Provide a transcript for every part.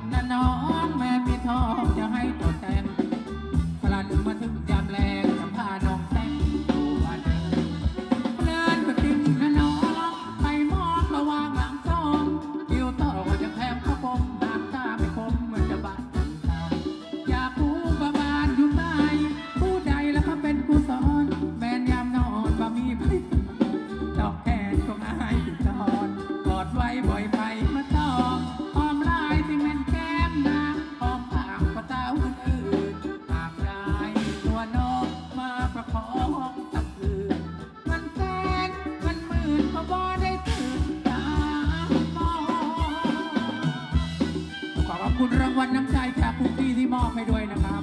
นั่นน้องแม่พี่ทองจะให้ตัวแต่งพลันมาถึงยามแรงจะพาน้องแต่งตัวเดินเดินไปติมนั่นน้องไปมองระวางหลังทองคิวต่อว่าจะแทงพระพรหมหางตาไม่คมเหมือนจะบาดอยากรู้ประมาณอยู่ไหนผู้ใดแล้วเขาเป็นกูสอนแม่ยามนอนบ่มีไผดอกแขนของอายติดจอนกอดไว้บ่อยไผมาตองหอมลายที่แม่นแก้มนางหอมปากกว่าเต้าอื่นหากได้ตัวน้องมาประคองสักคืนมันแสนมันหมื่นก็บ่ได้ถึงตามองขอบคุณรางวัลน้ำใจจากคุณพี่ที่มอบให้ด้วยนะครับ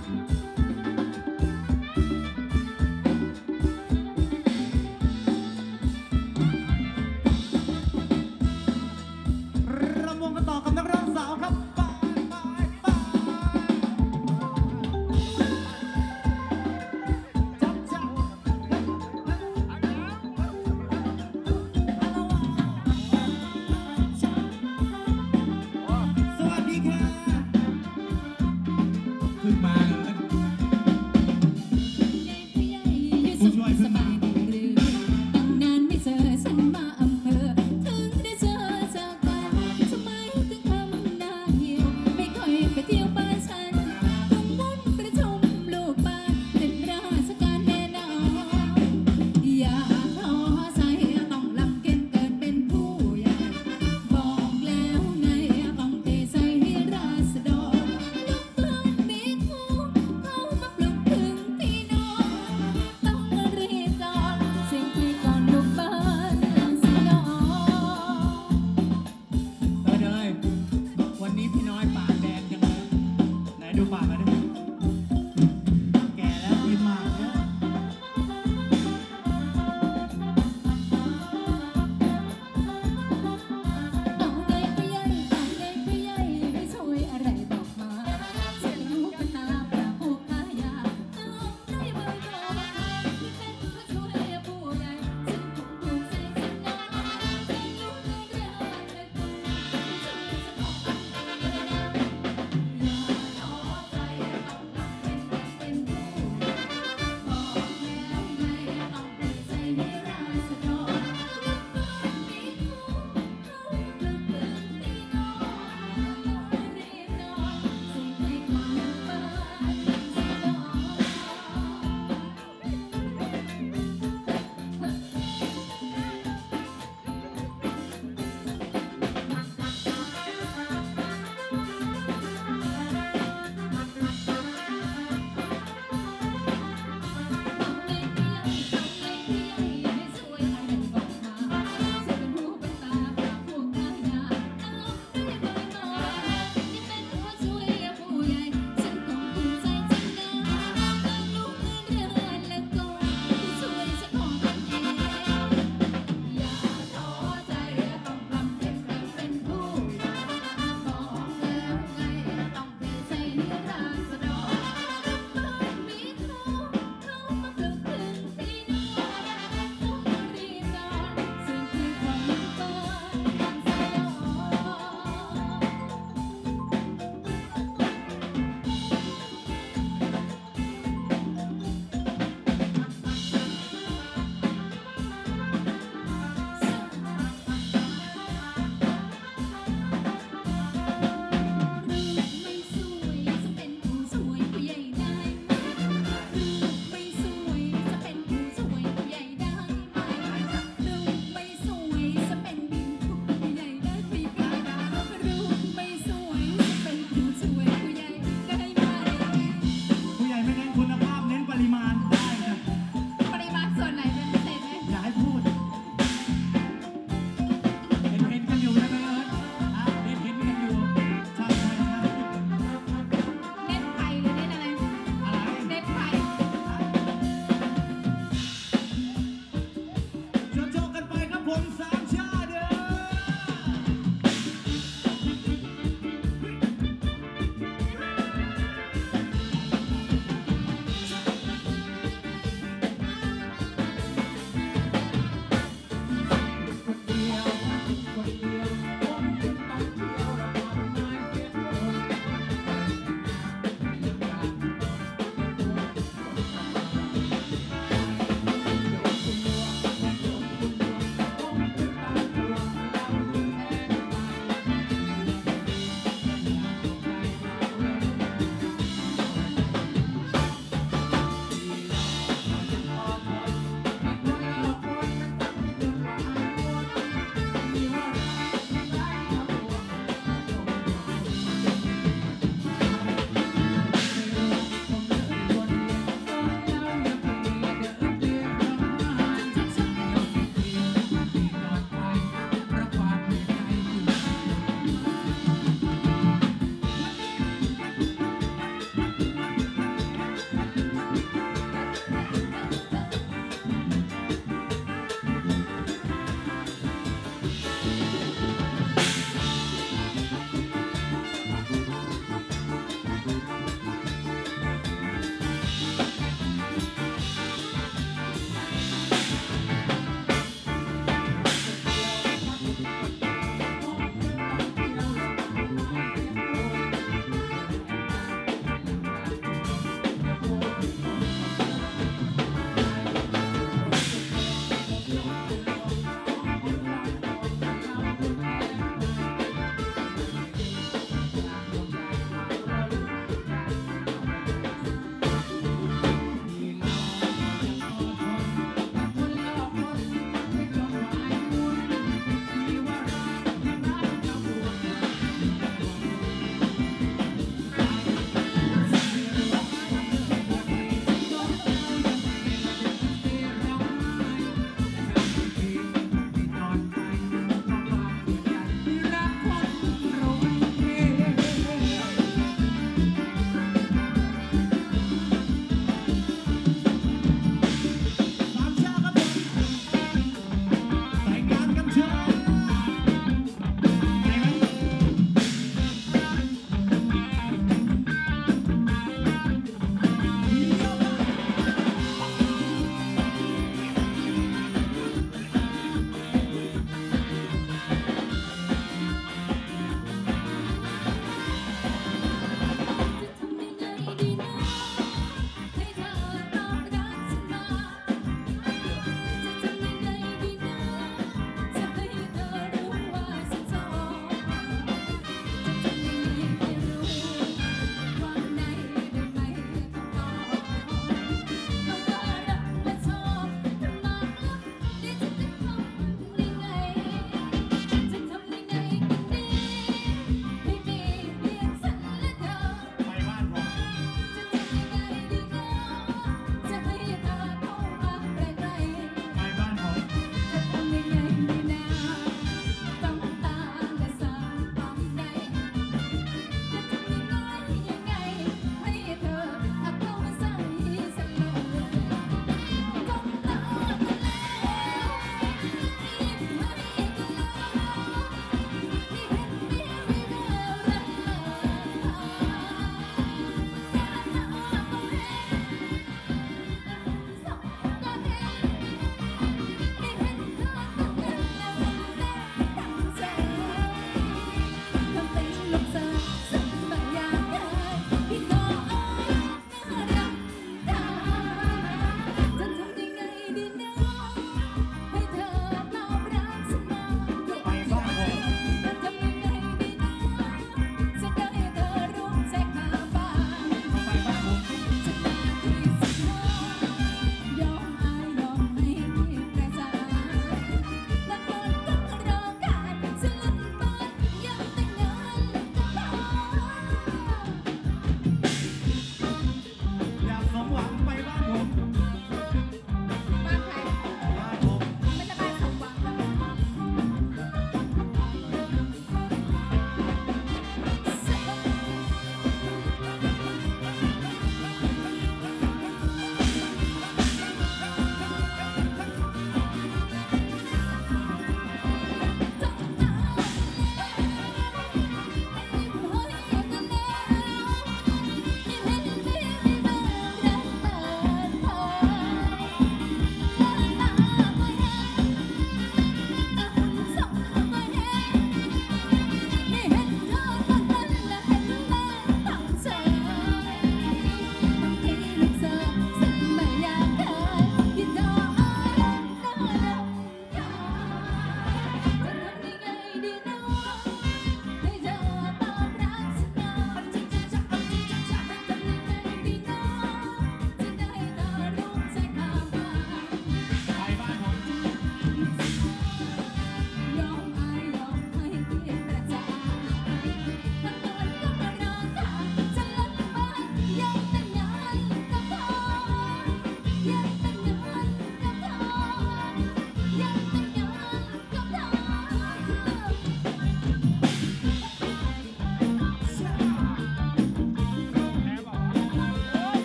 รำวงกันต่อกับนักร้องสาวครับจับจับสวัสดีค่ะเพิ่งมาเลยผู้ช่วยเพิ่งมาตั้งนานไม่เจอฉันมาอำเภอถึงได้เจอจากกันทำไมถึงทำหน้าเหี่ยวไม่ค่อยไปเที่ยวบ้านฉันต้องวุ่นประชุมลูกบ้านเป็นราชการแน่นอนอย่าท้อใจต้องลำเกินเกิดเป็นผู้ใหญ่บอกแล้วไงต้องเทใจให้ราษฎรยกต้นมีคู่เข้ามาปลุกถึงพี่น้องต้องรีบก่อนเสียงเพลงก่อนลูกบ้านสิน้องเลยวันนี้พี่น้อยปากแดงจังเลยไหนดูปากมาดิแก่แล้วกินหมากเยอะเอาไงก็ยัยเอาไงก็ยัยให้ช่วยอะไรบอกมาฉันรู้กันตาปราผู้กายาต้องได้เบอร์โทรที่เป็นผู้ช่วยผู้ใหญ่ฉันคงถูกใจฉันนะฉันรู้ในเรื่องอะไรช่วยฉันบอกอย่าท้อใจ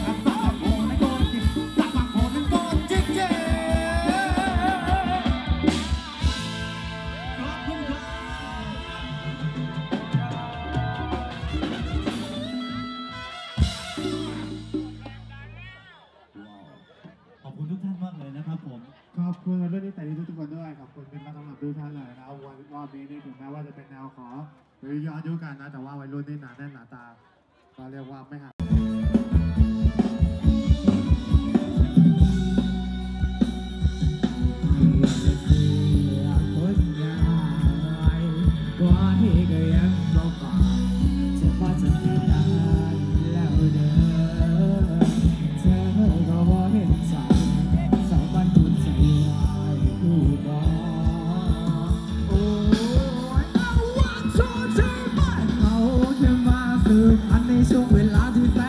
ครับสาวโพนั้นโดนจิกสาวโพนั้นโดนจิกเจ๊ขอบคุณครับขอบคุณทุกท่านมากเลยนะครับผมขอบคุณเรื่องนี้แต่ดีทุกคนด้วยขอบคุณเป็นมาสำหรับทุกท่านเลยนะวันรอบนี้นี่ถึงแม้ว่าจะเป็นแนวขอหรือย้อนยุคกันนะแต่ว่าวัยรุ่นนี่หนาแน่นหนาตาก็เรียกว่าไม่ห่างในช่วงเวลาที่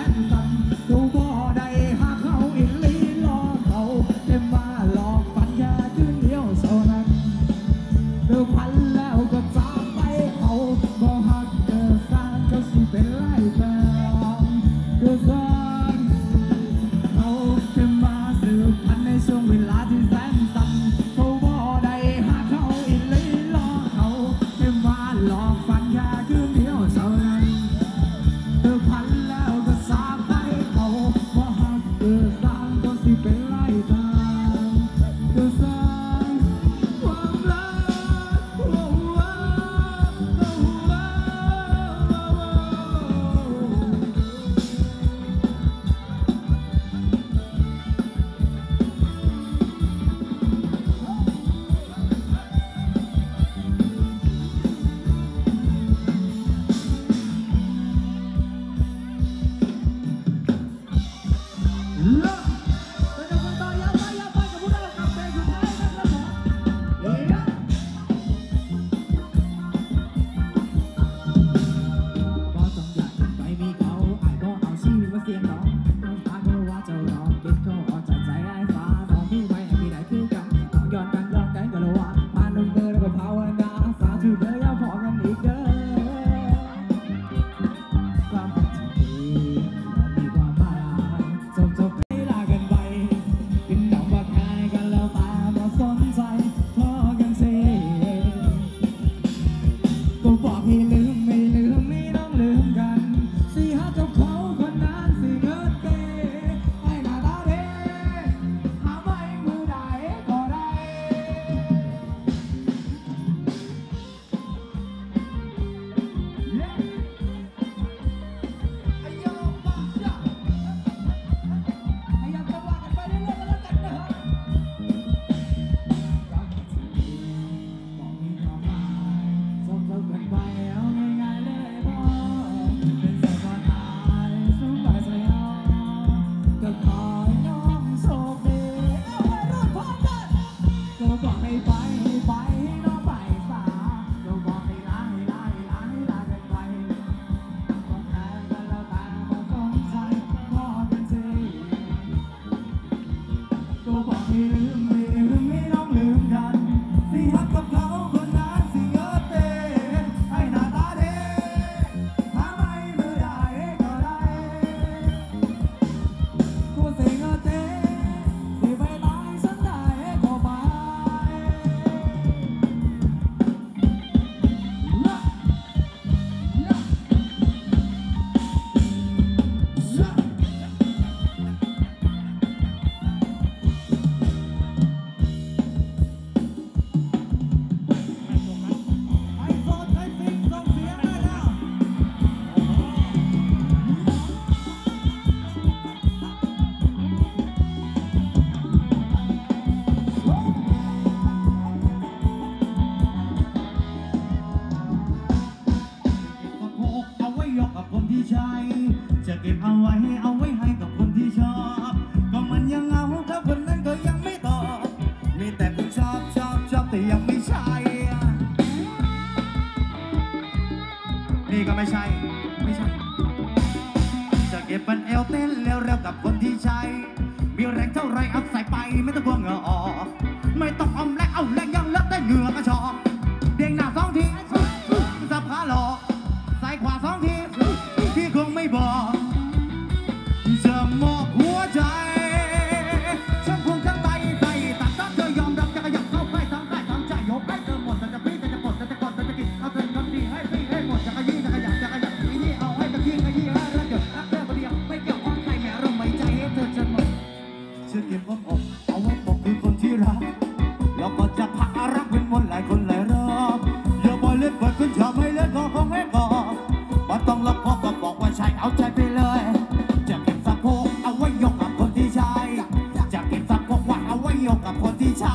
ขอให้น้องโชคดีเอาไว้รอดพร้อมกันก็บอกให้ไปให้ไปให้น้องไปสาก็บอกให้ลาให้ลาให้ลาให้ลากันไปก็แค่กันแล้วกันมาสนใจพอกันทีก็บอกให้ลืมไม่ลืมให้น้องลืมกันสิฮักกับเขาคนนั้นสิเออเต้ให้หน้าตาเด้ทำไมไม่ได้ก็ได้กูสิเออเต้สิไปตายฉันได้ก็ไปละละละไอ้โฟนไอ้ฟิกส่งเสียงได้แล้ว สะโพกเอาไว้ยกกับคนที่ใช้จะเก็บเอาไว้ให้กับคนที่ชอบ ก็มันยังเหงาถ้าคนนั้นก็ยังไม่ตอบมีแต่คนชอบแต่ยังไม่ใช่ นี่ก็ไม่ใช่ จะเก็บมันเอวเต้นเร็วๆกับคนที่ใช้มีแรงเท่าไรเอาใส่ไปไม่ต้องกลัวเหงื่อออกไม่ต้องอมแรงเอาแรงยังเลิกได้เหงื่อกระชอกเด้งหน้า2 ทีสับขาหลอกใส่ขวา2 ทีที่คงไม่บอกจะมอบหัวใจฉันคงจะไต่ตัดถ้าเธอยอมรับจะขยับเข้าใกล้ทำใจยกให้เธอหมดแต่จะพี่แต่จะปลดแต่จะกดแต่จะกินเอาเธอคนดีให้พี่ให้หมดจะขยี้จะขยับขยี้เอาให้ตะกี้ขยี้ให้แล้วเกิดรักเธอคนเดียวไม่เกี่ยวข้องใครแม้เราไม่ใจให้เธอจนหมดฉันเก็บความอกเอาไว้ปกคือคนที่รักแล้วก็จะพารักเป็นวนหลายคนหลายรอบอย่าปล่อยเล่นเปิดคุณชอบให้เล่นก็คงไม่พอมาต้องรับพอก็บอกว่าใช่เอาใจไปเลยจะเก็บสะโพกเอาไว้ยกกับคนที่ใช้จะเก็บสะโพกว่าเอาไว้ยกกับคนที่ใช้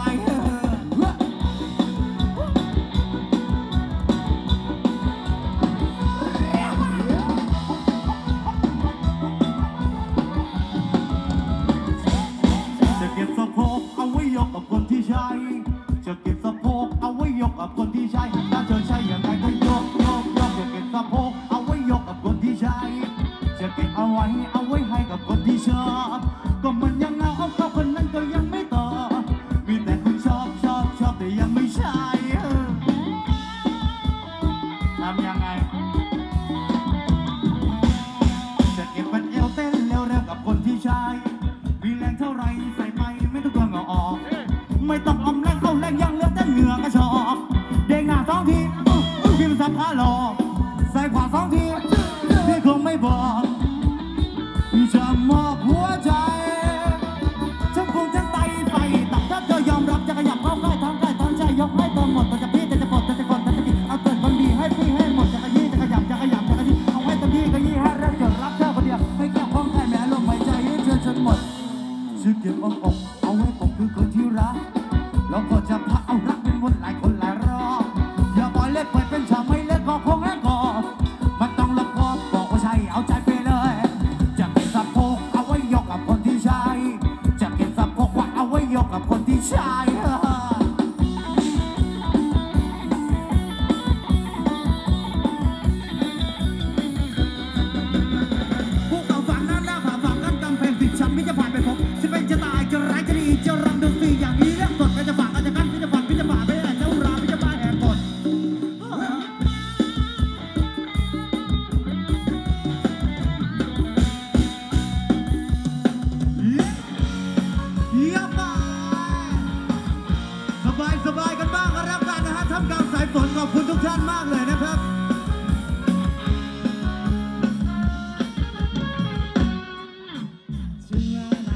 จะเก็บสะโพกเอาไว้ยกกับคนที่ใช้จะเก็บสะโพกเอาไว้ยกกับคนที่ใช้ถ้าเธอใช้อย่างไรก็ยกจะเก็บสะโพกเอาไว้ยกกับคนที่ใช้จะเก็บเอาไว้ให้กับคนที่ชอบก็มันยังเหงาเขาคนนั้นก็ยังไม่ตอบมีแต่คนชอบแต่ยังไม่ใช่ทำยังไงจะเก็บมันเอวเต้นเร็วๆกับคนที่ใช้มีแรงเท่าไรใส่ไปไม่ต้องกลัวเหงื่อออกไม่ต้องอมแรงเข้าแรงยังเหลือแต่เหงื่อกระชอกเด้งหน้า2 ทีพิมพ์สับขาหลอกใส่ขวา2 ทีที่คงไม่บอกจะมอบหัวใจฉันคงจะไต่ตัดถ้าเธอยอมรับจะขยับเข้าใกล้ทำใจยกให้เธอหมดแต่จะพี่แต่จะปลดแต่จะกดแต่จะกินเอาเกิดคนดีให้พี่ให้หมดจะขยี้จะขยับจะขยี้เอาให้เต็มที่ขยี้ให้รักเกิดรักเธอคนเดียวไม่แก้ข้องใครแม้ลมหายใจให้เธอจนหมดชื่อเก็บอกเอาไว้ปกคือคนที่รักแล้วก็จะพาเอารักเป็นวนหลายคนหลายรอบอย่าปล่อยเล่นเปิดเป็นฉากไม่เล่นก็คงแห้งกอบมันต้องรับพอบอกว่าใช่เอาใจไปเลยจะเก็บสะโพกเอาไว้ยกกับคนที่ใช้จะเก็บสะโพกว่าเอาไว้ยกกับคนที่ใช้พวกเราฝังนั้นแล้วฝังกันกำแพงติดฉันไม่จะผ่านไปพบจะเป็นจะตายจะร้ายจะดีจะรังดนตรีอย่างนี้เรื่องสดก็จะฝากก็จะกันพิจะฝันพิจะฝ่าไปได้เจ้าราพิจะบ้าแหกกฎเยี่ยมมากสบายกันบ้างก็รับกันนะฮะทำกลางสายฝนขอบคุณทุกท่านมากเลยนะครับถึงแม้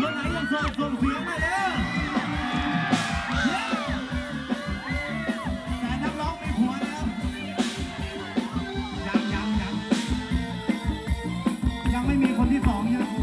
คนไหนยังโสดส่งเสียงมาเด้อแต่นักร้องมีผัวแล้วยังไม่มีคนที่สองใช่ไหม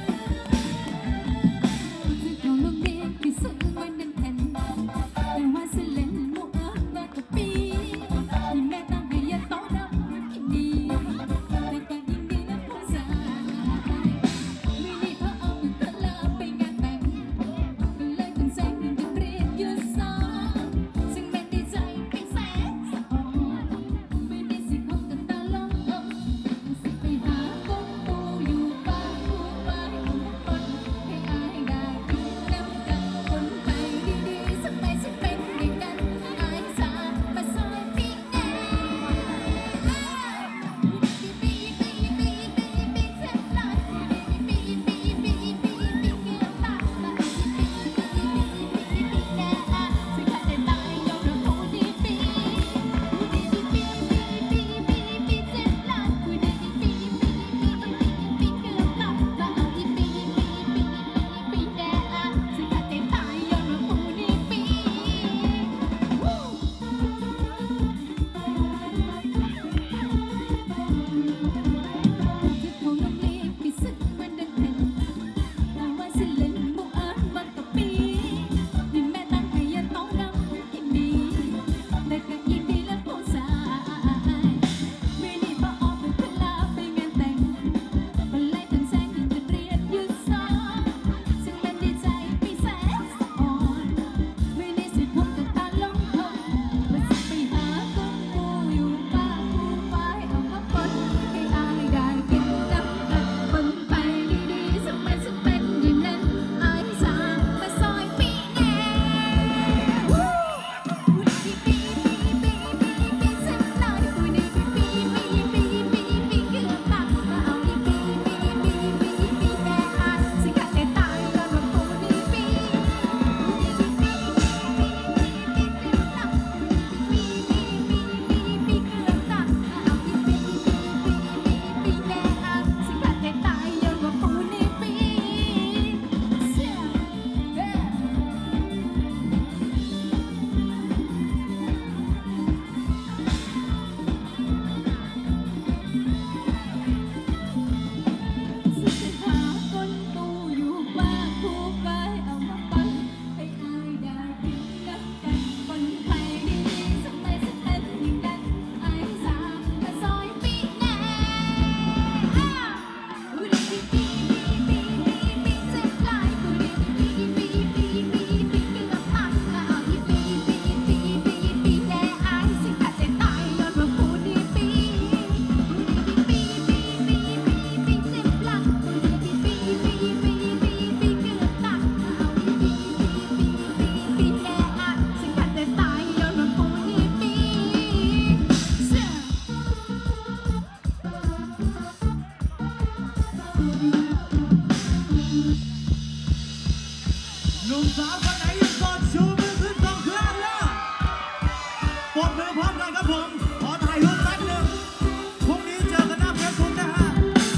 หนุ่มสาวคนไหนยังโสดชูมือขึ้นสองข้างเลยปรบมือพร้อมกันครับผมขอถ่ายรูปแป๊บหนึ่งพรุ่งนี้เจอกันหน้าเฟซบุ๊กนะฮะ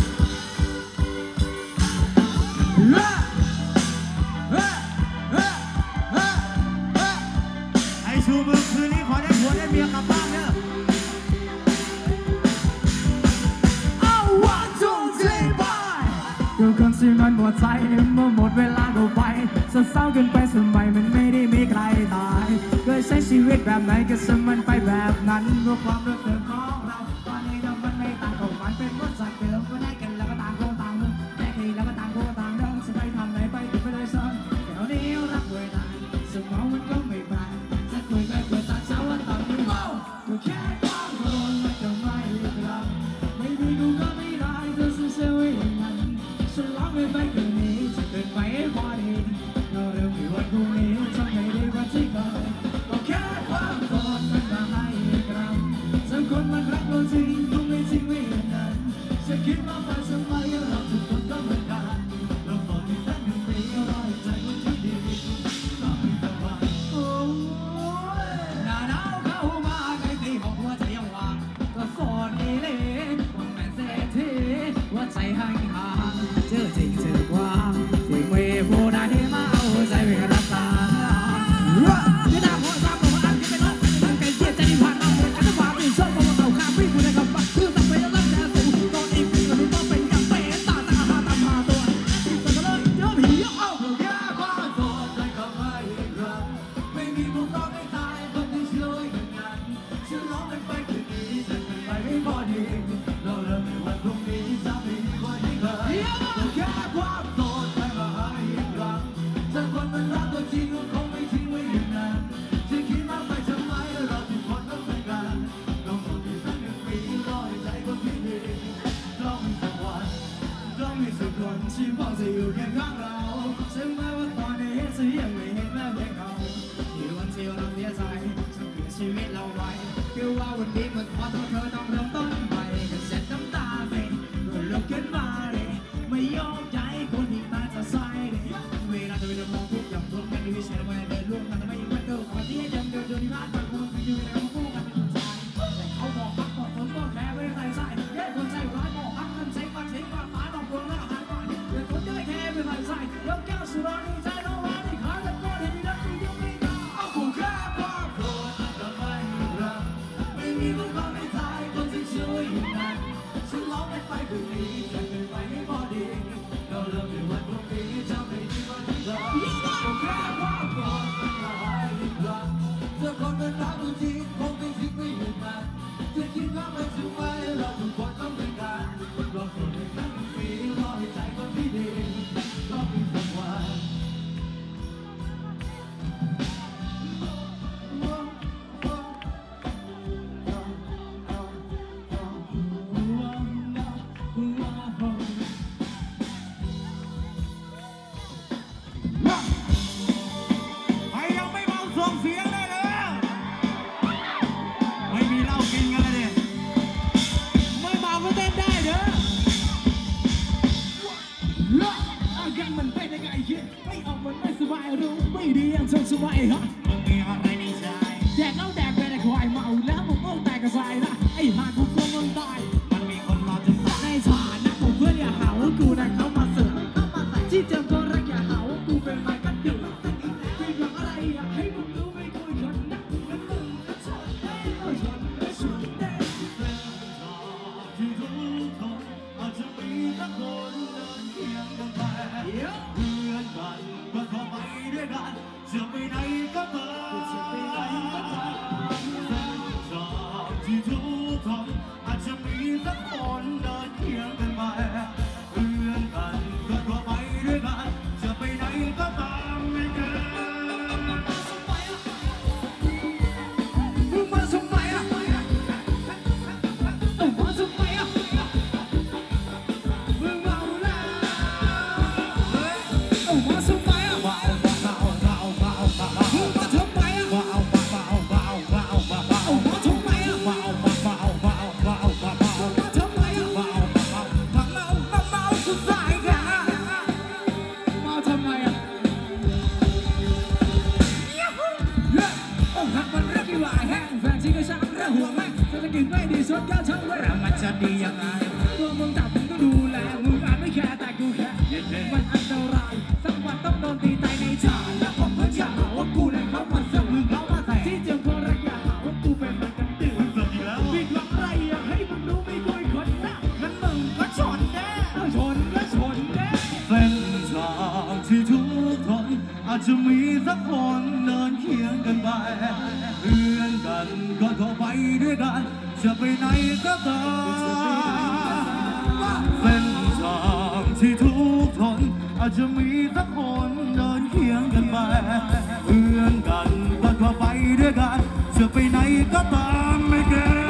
ให้ชูมือคืนนี้ขอได้ผัวได้เมียกลับบ้านเด้อดูคนที่มันหมดใจเมื่อหมดเวลาก็ไปเศร้าๆกันไปสมัยมันไม่ได้มีใครตายเคยใช้ชีวิตแบบไหนก็สมันไปแบบนั้นเพื่อความรู้สึกของเราตอนนี้เรามันไม่ต่างกันมันเป็นวัฏจักรเดิมก็ได้กันแล้วก็ต่างคนต่างเดินแยกทีแล้วก็ต่างคนต่างเดินจะไปทำไหนไปติดไปเลยซ้อนเดี๋ยวนี้รักเวลาสมองมันก็ไม่บานจะคุยไปคุยตัดเช้าวันตอนนี้โอ้ก็แค่ต้องโดนมันก็ไม่กลับไม่ดีกูก็ไม่ได้เธอเสียเวลาฉันร้องไม่ไปคืนนี้จะเกินไปพอดีเราเริ่มมีวันพรุ่งนี้ทำให้ดีกว่าที่ก่อนก็แค่ความโกรธมันมาให้กลับสังคนมันรักเราจริงคงไม่จริงไม่อย่างนั้นจะคิดมาไปทำไมเราทุกคนก็เหมือนกันเราตอนที่ตั้งหนึ่งปีเราให้ใจมันที่ดีก็ไม่สบายโอ้ยหน้าหนาวเข้ามาใกล้ตีบอกว่าจะยังว่างก็โสดอีเล่ว่าแม่เศรษฐีว่าใจห่างเจอจริงเจอกว่าที่ไม่พอฉันบอกจะอยู่แค่ข้างเราฉันแม้ว่าตอนนี้ฉันยังไม่เห็นแม้เพียงเขาที่วันที่เราเสียใจฉันเปลี่ยนชีวิตเราไว้คือว่าวันนี้มันพอตัวเธอต้องเริ่มต้นใหม่ก็เสร็จน้ำตาสิก็ลุกขึ้นมาเลยไม่ยอมใจคนที่ตายจะใส่เลยเวลาเธอจะมองทุกอย่างรวมกันในวิเศษมาเดินร่วมกันทำไมยังไม่เกิดความที่ยังเดินเดินที่บ้านบางคนอยู่ในห้องคู่กันเป็นคนชายแต่เขาบอกฮักบอกคนก็แค่ไม่ได้ใส่แย่คนใจร้ายบอกฮักกันเช็คมาเช็คมาหายบอกคนแล้วหายไปเดี๋ยวคนจะไม่แค่ไม่ได้ใส่ยกแก้วสุราดีใจน้องรักที่ขาดแล้วก็เห็นที่รักที่ยังไม่ได้เอาคู่แค่ความโกรธทำไมรักไม่มีมันก็ไม่ตายคนที่ช่วยอยู่นั้นฉันร้องไม่ไปคืนนี้จะเป็นไปไม่พอดีเราเริ่มในวันพรุ่งนี้จะไม่มีวันที่เราคู่แค่ความโกรธทำไมรักเธอคนเป็นรักจริงคงไม่ทิ้งไม่หยุดมันจะคิดว่าไม่ถึงไว้เราทุกคนต้องเป็นกันเราคนเป็นกันปีรอให้ใจคนที่ดีรอปีสักวันใครยังไม่เมาส่งเสียงได้เลยไม่มีเหล้ากินกันเลยดิไม่เมาก็เต้นได้เด้อละอาการมันเป็นยังไงคิดไม่ออกมันไม่สบายรู้ไม่ดียังทนสบายฮะมึงมีอะไรในใจแดกเหล้าแดกไปแต่ควายเมาแล้วมึงต้องแตกกระสายนะไอ้ห่ากูกลัวมึงตายมันมีคนรอจะตายในฐานะของเพื่อนอย่าหาว่ากูนะเขามาเสือกที่เจอก็รักอย่าหาว่ากูเป็นไม้กันดึกเป็นอย่างอะไรอยากให้มึงรู้ไม่คุยคนนักนั้นมึงก็ชนได้ชนได้ชนได้ที่ทุกคนอาจจะมีสักคนเดินเคียงกันไปเพื่อนกันก็เข้าไปด้วยกันจะไปไหนก็ตามที่ทุกคนอาจจะมีสักคนเดินเคียงกันไปเพื่อนกันก็เข้าไปด้วยกันจะไปไหนก็ตามไม่เกินมึงมาทำไมอ่ะมึงมาทำไมอ่ะมึงเมาแล้วมึงมาทำไมอ่ะมึงมาทำไมอ่ะมึงมาทำไมอ่ะมึงมาทำไมอ่ะเมาสุดสายกันเมาทำไมอ่ะอกหักมันเรื่องที่ว่าแห้งแฟนที่ก็ช่างเรื่องหัวแม่งเศรษฐกิจไม่ดีชดก็ช่างไว้แล้วมันจะดียังไงตัวมึงจับมึงก็ดูแลมึงอาจไม่แคร์แต่กูแคร์มันอันตรายสักวันต้องโดนตีตายในฉากแล้วผมก็จะหาว่ากูเนี่ยเขามาเสือกมึงเขามาใส่ที่เจอคนรักอย่าหาว่ากูเป็นมันกันตื่นผิดหวังอะไรอยากให้มึงรู้ไม่คุยคนนะงั้นมึงก็ชนแน่ชนก็ชนแน่เส้นทางที่ทุกคนอาจจะมีสักคนเดินเคียงกันไปเพื่อนกันก็เข้าไปด้วยกันจะไปไหนก็ตามเส้นทางที่ทุกคนอาจจะมีสักคนเดินเคียงกันไปเพื่อนกันก็เข้าไปด้วยกันจะไปไหนก็ตามไม่เกิน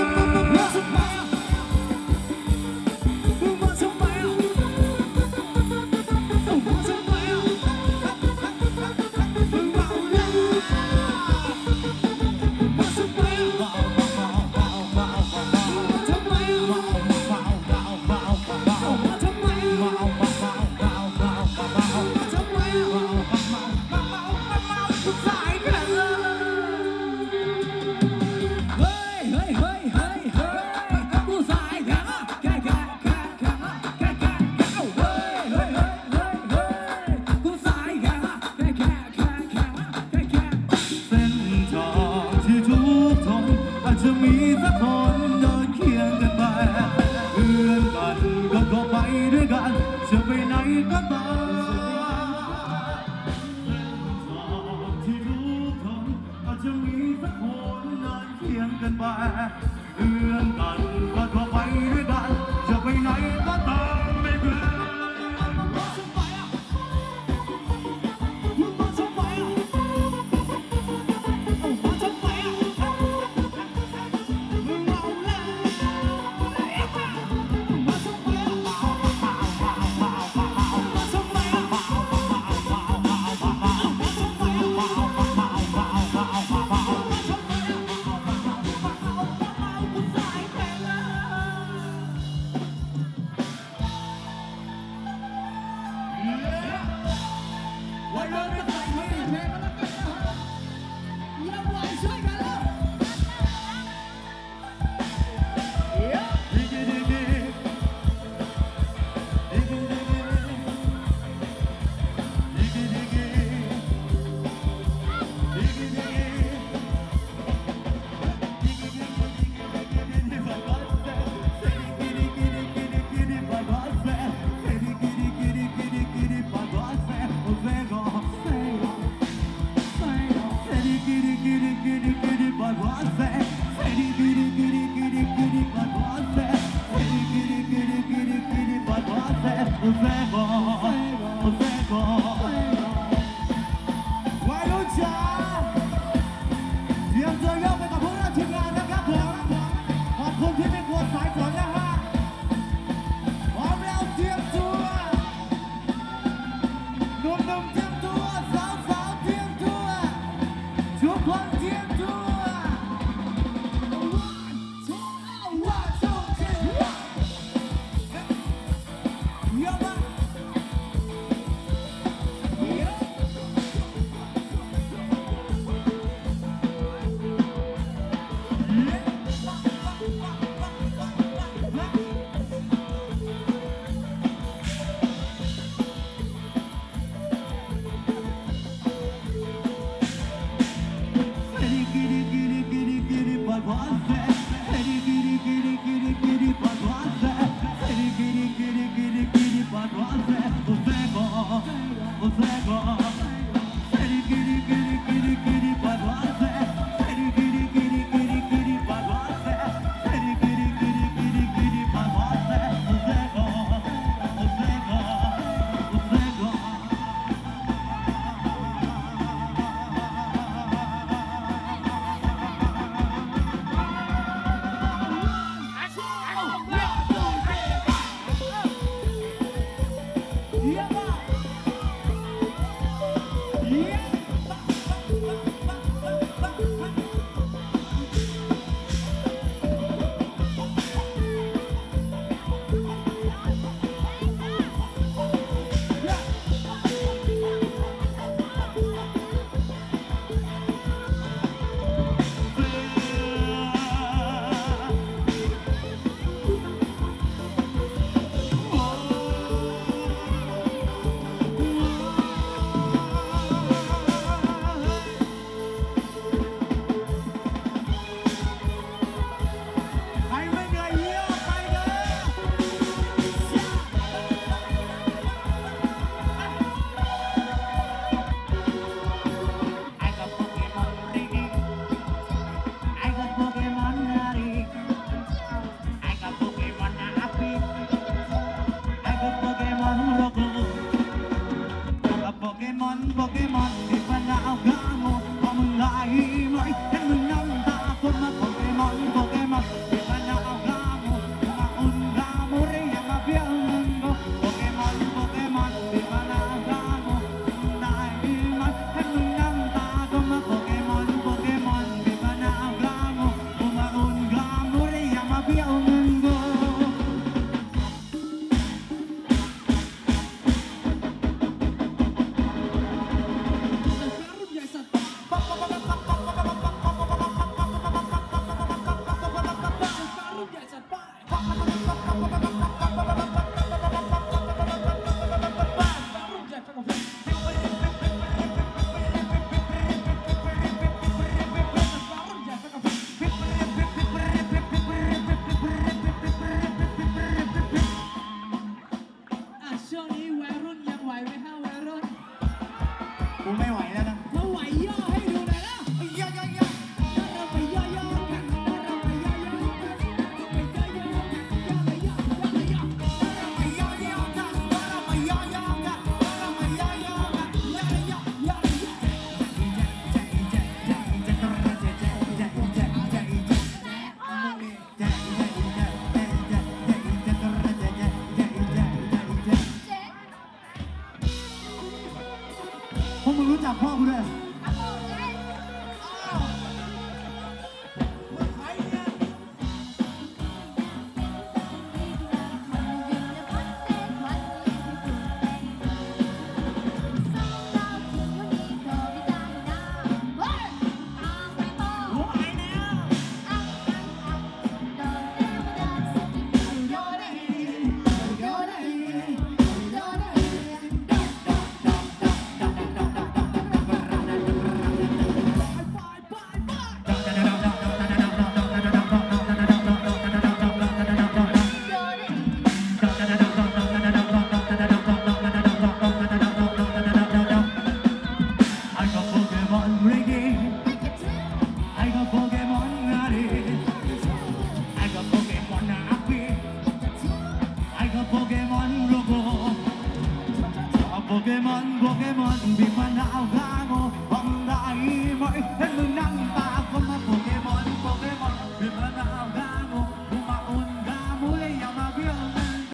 จะมีสักคนเดินเคียงกันไปเพื่อนกันก็เข้าไปด้วยกันจะไปไหนก็ตามที่ทุกคนอาจจะมีสักคนเดินเคียงกันไปเพื่อนกันก็เข้าไปด้วยกันจะไปไหนก็ตามไม่เพื่อนวัยรุ่นก็ใส่เพลงมาแล้วกันนะฮะอย่าไหวช่วยกันแล้ววัยรุ่นจ๋าเตรียมตัวโยกไปกับพวกเราทีมงานนะครับผมขอบคุณที่เป็นคนสายฝนนะฮะพร้อมแล้วเตรียมตัวหนุ่มๆเตรียมตัวสาวๆเตรียมตัวทุกคนเตรียมตัว One, two, three, yo, man. Pokemon di mana kamu mulai dan menambah Pokemon di mana kamu kamu yang bilang Pokemon di mana kamu mulai dan menambah Pokemon di mana kamu kamu yang bilang ช่วงนี้วัยรุ่นยังไหวไหมฮะวัยรุ่นกูไม่ไหวแล้วนะเราไหวย่อให้ดูหน่อยนะย่อย่อย่อเราไปย่อๆกันเราไปย่อๆกันไปย่อๆกันย่อไปย่อๆไปย่อย่อย่อกันเราไปย่อย่อกันเราไปย่อย่อกันย่อย่อย่อ พวกมึงรู้จักพ่อกูด้วย